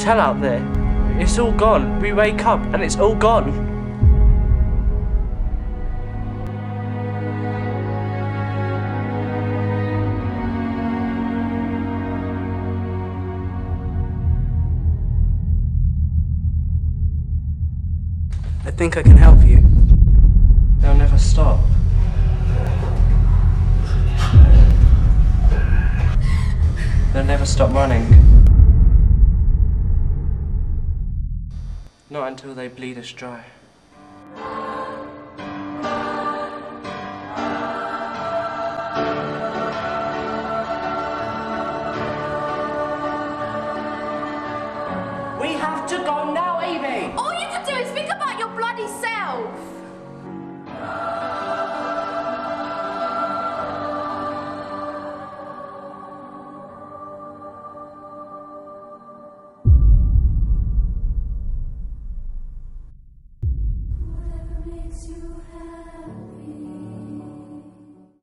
tell out there. It's all gone. We wake up and it's all gone. I think I can help you. They'll never stop. They'll never stop running. Not until they bleed us dry. We have to go now, Evie! All you can do is think about your bloody self!